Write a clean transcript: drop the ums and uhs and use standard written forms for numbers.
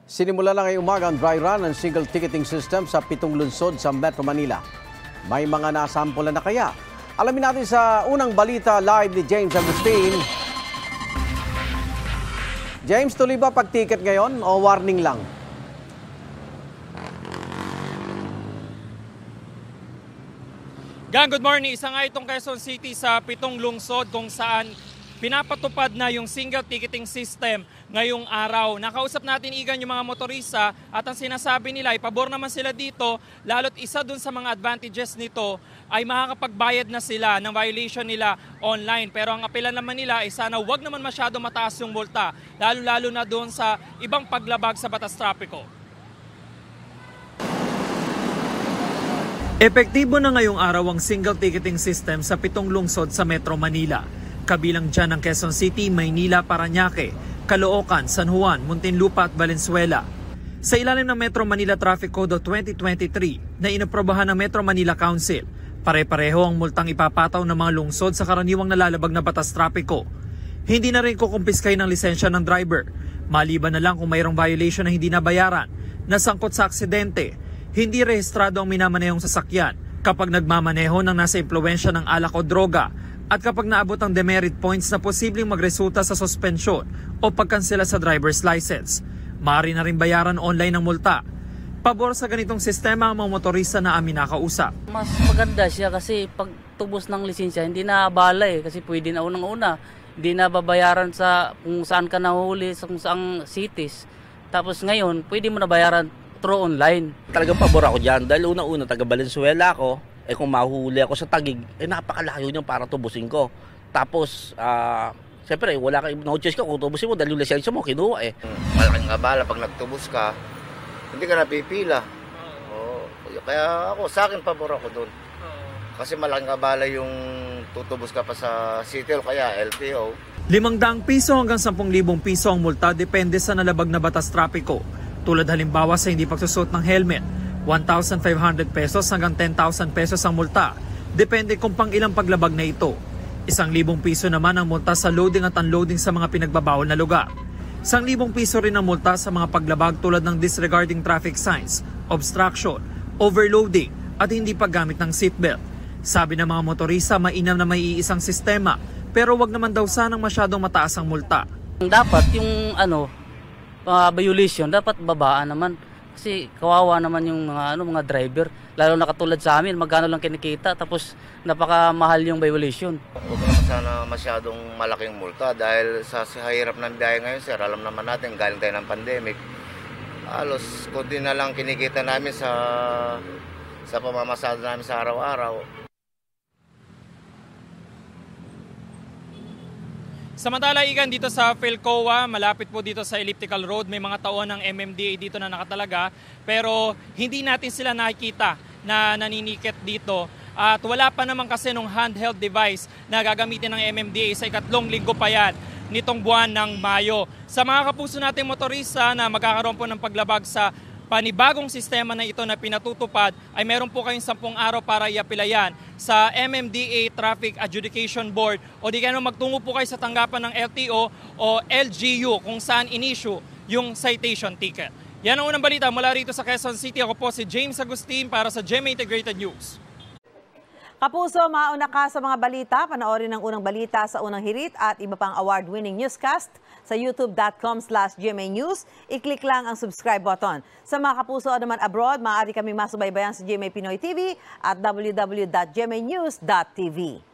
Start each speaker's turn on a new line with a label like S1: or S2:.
S1: Sinimula na ngayong umaga ang dry run ng single ticketing system sa 7 lungsod sa Metro Manila. May mga nasampulan na kaya? Alamin natin sa unang balita live ni James Agustin. James, tuloy ba pag-ticket ngayon o warning lang?
S2: Gang, good morning. Isa nga itong Quezon City sa 7 lungsod kung saan pinapatupad na yung single ticketing system ngayong araw. Nakausap natin Igan yung mga motorista at ang sinasabi nila ay pabor naman sila dito, lalo't isa dun sa mga advantages nito ay makakapagbayad na sila ng violation nila online. Pero ang apela naman nila ay sana wag naman masyado mataas yung multa, lalo-lalo na dun sa ibang paglabag sa batas trapiko. Epektibo na ngayong araw ang single ticketing system sa 7 lungsod sa Metro Manila. Kabilang dyan ang Quezon City, Maynila, Parañaque, Caloocan, San Juan, Muntinlupa at Valenzuela. Sa ilalim ng Metro Manila Traffic Code of 2023 na inaprobahan ng Metro Manila Council, pare-pareho ang multang ipapataw ng mga lungsod sa karaniwang nalalabag na batas trapiko. Hindi na rin kukumpiskay ng lisensya ng driver, maliban na lang kung mayroong violation na hindi nabayaran, nasangkot sa aksidente, hindi rehistrado ang minamanehong sasakyan kapag nagmamaneho ng nasa impluwensya ng alak o droga, at kapag naabot ang demerit points na posibleng magresulta sa suspensyon o pagkansela sa driver's license. Maaari na rin bayaran online ang multa. Pabor sa ganitong sistema ang mga motorista na amin nakausap.
S3: Mas maganda siya kasi pag tubos ng lisensya, hindi na abala kasi pwede na unang-una. Hindi na babayaran sa kung saan ka nahuli, sa kung saang cities. Tapos ngayon, pwede mo na bayaran through online.
S4: Talagang pabor ako dyan dahil unang-una taga Valenzuela ako. Kung mahuli ako sa Taguig, napakalayo niyan para tubusin ko. Tapos, siyempre, wala kang no choice ka kung tubusin mo dahil yung lisensya mo kinuha
S5: Malaking abala pag nagtubos ka, hindi ka napipila. Kaya ako, sa akin pabor ako doon. Kasi malaking abala yung tutubos ka pa sa city o kaya LTO.
S2: 500 piso hanggang 10,000 piso ang multa depende sa nalabag na batas trapiko. Tulad halimbawa sa hindi pagsusot ng helmet, 1,500 pesos hanggang 10,000 pesos ang multa. Depende kung pang ilang paglabag na ito. 1,000 piso naman ang multa sa loading at unloading sa mga pinagbabawal na lugar. 1,000 piso rin ang multa sa mga paglabag tulad ng disregarding traffic signs, obstruction, overloading at hindi paggamit ng seatbelt. Sabi ng mga motorista, mainam na may iisang sistema pero wag naman daw sanang masyadong mataas ang multa.
S3: Dapat yung violation, dapat babaan naman. Kasi kawawa naman yung mga driver, lalo na katulad sa amin, magkano lang kinikita tapos napakamahal yung violation.
S5: Huwag naman sana masyadong malaking multa dahil sa hirap ng biyahe ngayon, sir, alam naman natin galing tayo ng pandemic. Halos kunti na lang kinikita namin sa pamamasada namin sa araw-araw.
S2: Samantala, Igan, dito sa Philcoa, malapit po dito sa Elliptical Road, may mga tauhan ng MMDA dito na nakatalaga. Pero hindi natin sila nakikita na naniniket dito. At wala pa naman kasi nung handheld device na gagamitin ng MMDA sa ikatlong linggo pa yan nitong buwan ng Mayo. Sa mga kapuso nating motorista na magkakaroon po ng paglabag sa panibagong sistema na ito na pinatutupad, ay meron po kayong 10 araw para i-apilayan sa MMDA Traffic Adjudication Board o di kaya magtungo po kayo sa tanggapan ng LTO o LGU kung saan in-issue yung citation ticket. Yan ang unang balita mula rito sa Quezon City. Ako po si James Agustin para sa GMA Integrated News.
S6: Kapuso, mauna ka sa mga balita. Panoorin ang unang balita sa unang hirit at iba pang award-winning newscast sa youtube.com/GMA News. I-click lang ang subscribe button. Sa mga kapuso naman abroad, maaari kaming masubaybayan sa GMA Pinoy TV at www.gmanews.tv.